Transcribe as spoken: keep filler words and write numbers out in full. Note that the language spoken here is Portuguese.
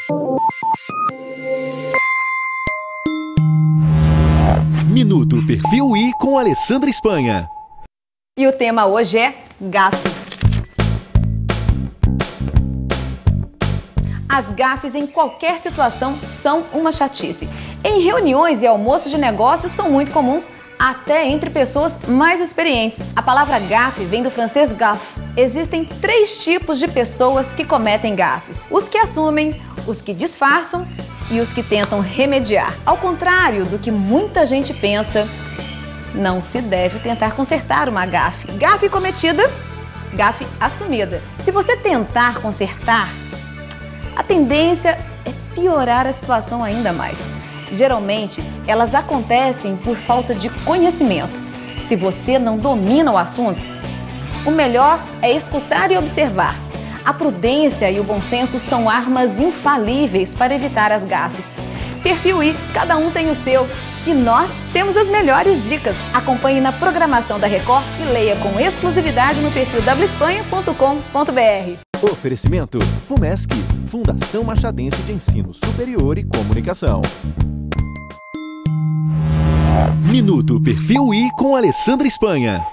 Minuto Perfil I com Alessandra Espanha. E o tema hoje é gafe. As gafes em qualquer situação são uma chatice. Em reuniões e almoços de negócios são muito comuns, até entre pessoas mais experientes. A palavra gafe vem do francês gaffe. Existem três tipos de pessoas que cometem gafes: os que assumem, os que disfarçam e os que tentam remediar. Ao contrário do que muita gente pensa, não se deve tentar consertar uma gafe. Gafe cometida, gafe assumida. Se você tentar consertar, a tendência é piorar a situação ainda mais. Geralmente, elas acontecem por falta de conhecimento. Se você não domina o assunto, o melhor é escutar e observar. A prudência e o bom senso são armas infalíveis para evitar as gafes. Perfil I, cada um tem o seu. E nós temos as melhores dicas. Acompanhe na programação da Record e leia com exclusividade no perfil w espanha ponto com ponto br. Oferecimento Fumesc, Fundação Machadense de Ensino Superior e Comunicação. Minuto Perfil I com Alessandra Espanha.